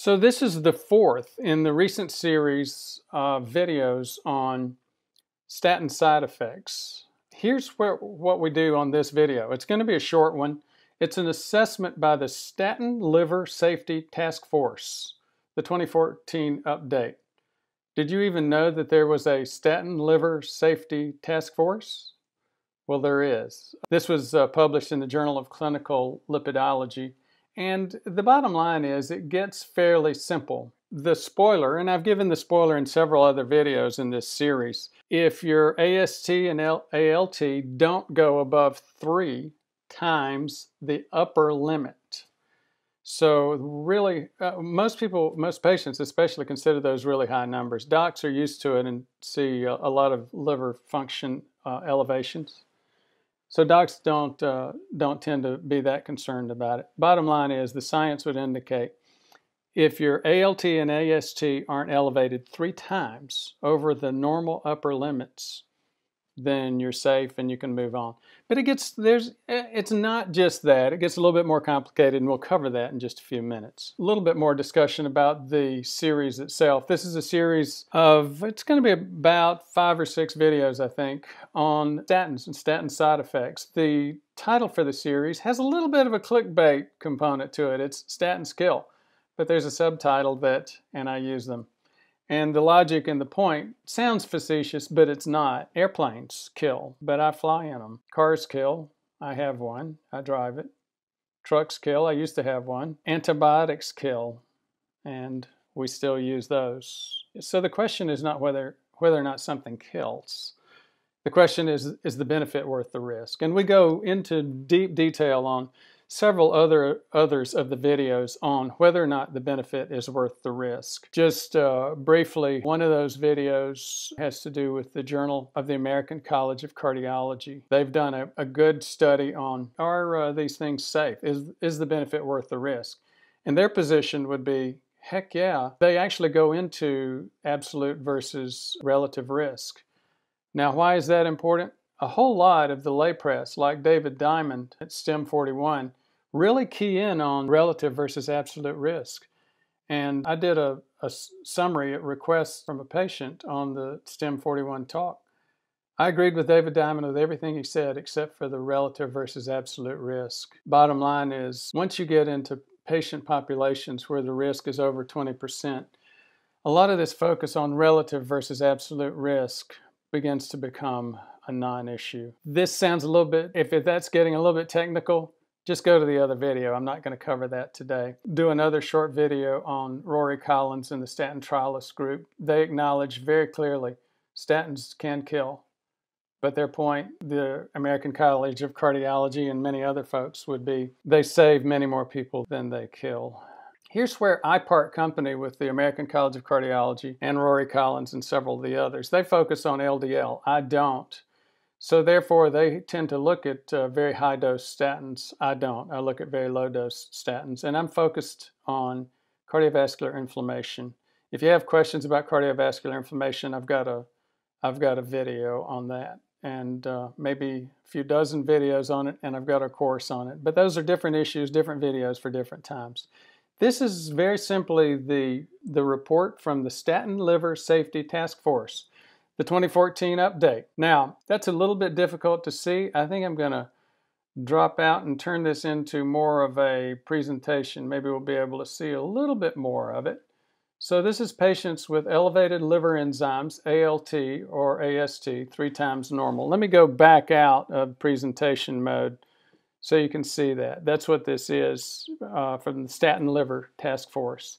So this is the fourth in the recent series of videos on statin side effects. Here's what we do on this video. It's going to be a short one. It's an assessment by the Statin Liver Safety Task Force, the 2014 update. Did you even know that there was a Statin Liver Safety Task Force? Well, there is. This was published in the Journal of Clinical Lipidology. And the bottom line is it gets fairly simple. The spoiler, and I've given the spoiler in several other videos in this series, if your AST and ALT don't go above 3 times the upper limit. So really, most patients especially consider those really high numbers. Docs are used to it and see a lot of liver function elevations. So docs don't tend to be that concerned about it. Bottom line is the science would indicate if your ALT and AST aren't elevated 3 times over the normal upper limits, then you're safe and you can move on. But it's not just that. It gets a little bit more complicated, and we'll cover that in just a few minutes. A little bit more discussion about the series itself. This is a series of, it's going to be about 5 or 6 videos, I think, on statins and statin side effects. The title for the series has a little bit of a clickbait component to it. It's Statins Kill, but there's a subtitle that, and I use them. And the logic and the point sounds facetious, but it's not. Airplanes kill, but I fly in them. Cars kill. I have one. I drive it. Trucks kill. I used to have one. Antibiotics kill, and we still use those. So the question is not whether or not something kills. The question is the benefit worth the risk? And we go into deep detail on several others of the videos on whether or not the benefit is worth the risk. Just briefly, one of those videos has to do with the Journal of the American College of Cardiology. They've done a good study on, are these things safe? Is the benefit worth the risk? And their position would be, heck yeah. They actually go into absolute versus relative risk. Now, why is that important? A whole lot of the lay press, like David Diamond at STEM 41, really key in on relative versus absolute risk. And I did a summary at request from a patient on the STEM 41 talk. I agreed with David Diamond with everything he said except for the relative versus absolute risk. Bottom line is, once you get into patient populations where the risk is over 20%, a lot of this focus on relative versus absolute risk begins to become a non-issue. This sounds a little bit, if that's getting a little bit technical, just go to the other video. I'm not going to cover that today. Do another short video on Rory Collins and the statin trialist group. They acknowledge very clearly statins can kill. But their point, the American College of Cardiology and many other folks, would be they save many more people than they kill. Here's where I part company with the American College of Cardiology and Rory Collins and several of the others. They focus on LDL. I don't. So therefore, they tend to look at very high-dose statins. I don't. I look at very low-dose statins. And I'm focused on cardiovascular inflammation. If you have questions about cardiovascular inflammation, I've got a video on that, and maybe a few dozen videos on it, and I've got a course on it. But those are different issues, different videos for different times. This is very simply the report from the Statin Liver Safety Task Force, the 2014 update. Now, that's a little bit difficult to see. I think I'm going to drop out and turn this into more of a presentation. Maybe we'll be able to see a little bit more of it. So this is patients with elevated liver enzymes, ALT or AST, 3 times normal. Let me go back out of presentation mode so you can see that. That's what this is from the Statin Liver Task Force.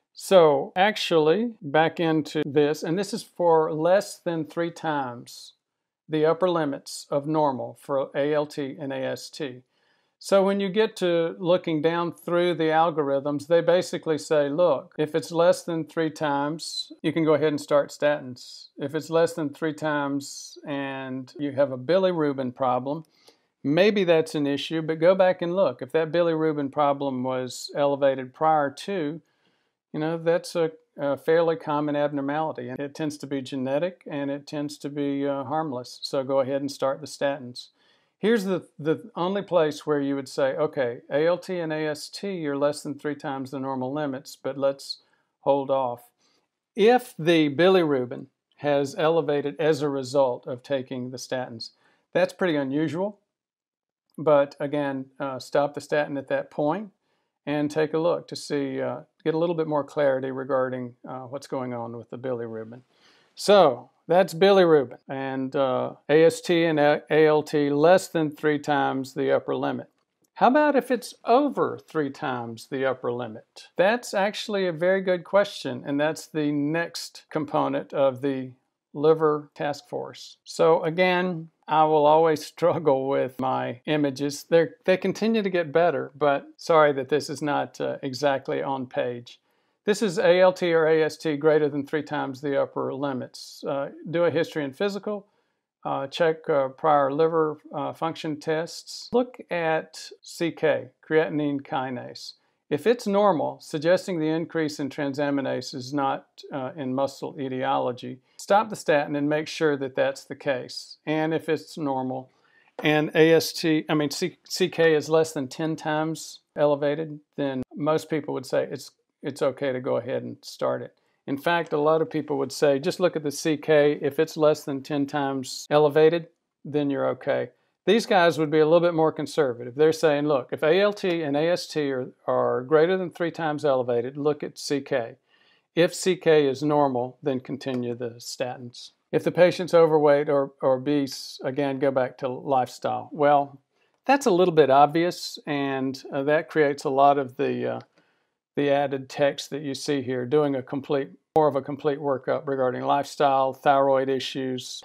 So actually, back into this, and this is for less than 3 times the upper limits of normal for ALT and AST. So when you get to looking down through the algorithms, they basically say, look, if it's less than 3 times, you can go ahead and start statins. If it's less than 3 times and you have a bilirubin problem, maybe that's an issue, but go back and look. If that bilirubin problem was elevated prior to, that's a fairly common abnormality. And it tends to be genetic and it tends to be harmless. So go ahead and start the statins. Here's the only place where you would say, okay, ALT and AST are less than 3 times the normal limits, but let's hold off. If the bilirubin has elevated as a result of taking the statins, that's pretty unusual. But again, stop the statin at that point and take a look to see, get a little bit more clarity regarding what's going on with the bilirubin. So that's bilirubin and AST and ALT less than 3 times the upper limit. How about if it's over 3 times the upper limit? That's actually a very good question, and that's the next component of the liver task force. So again, I will always struggle with my images. They continue to get better, but sorry that this is not exactly on page. This is ALT or AST greater than 3 times the upper limits. Do a history and physical. Check prior liver function tests. Look at CK, creatinine kinase. If it's normal, suggesting the increase in transaminase is not in muscle etiology, stop the statin and make sure that that's the case. And if it's normal and CK is less than 10 times elevated, then most people would say it's okay to go ahead and start it. In fact, a lot of people would say, just look at the CK. If it's less than 10 times elevated, then you're okay. These guys would be a little bit more conservative. They're saying, look, if ALT and AST are greater than 3 times elevated, look at CK. If CK is normal, then continue the statins. If the patient's overweight or obese, again, go back to lifestyle. Well, that's a little bit obvious, and that creates a lot of the added text that you see here, doing more of a complete workup regarding lifestyle, thyroid issues,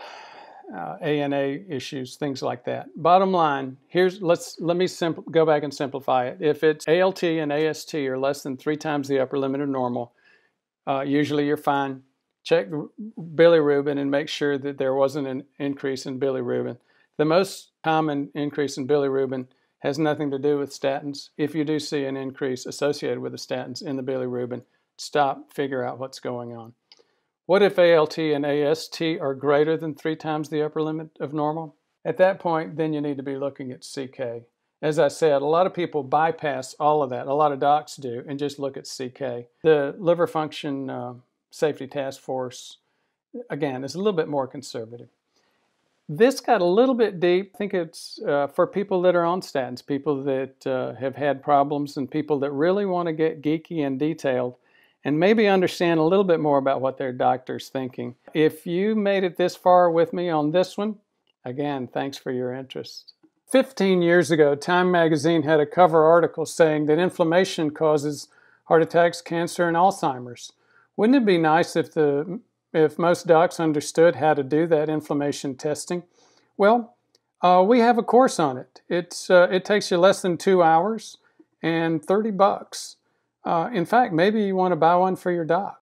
ANA issues, things like that. Bottom line, let me go back and simplify it. If it's ALT and AST are less than 3 times the upper limit of normal, usually you're fine. Check bilirubin and make sure that there wasn't an increase in bilirubin. The most common increase in bilirubin has nothing to do with statins. If you do see an increase associated with the statins in the bilirubin, stop, figure out what's going on. What if ALT and AST are greater than 3 times the upper limit of normal? At that point, then you need to be looking at CK. As I said, a lot of people bypass all of that. A lot of docs do, and just look at CK. The liver function safety task force, again, is a little bit more conservative. This got a little bit deep. I think it's for people that are on statins, people that have had problems, and people that really want to get geeky and detailed and maybe understand a little bit more about what their doctor's thinking. If you made it this far with me on this one, again, thanks for your interest. 15 years ago, Time magazine had a cover article saying that inflammation causes heart attacks, cancer, and Alzheimer's. Wouldn't it be nice if most docs understood how to do that inflammation testing? Well, we have a course on it. It takes you less than 2 hours and $30. In fact, maybe you want to buy one for your doc.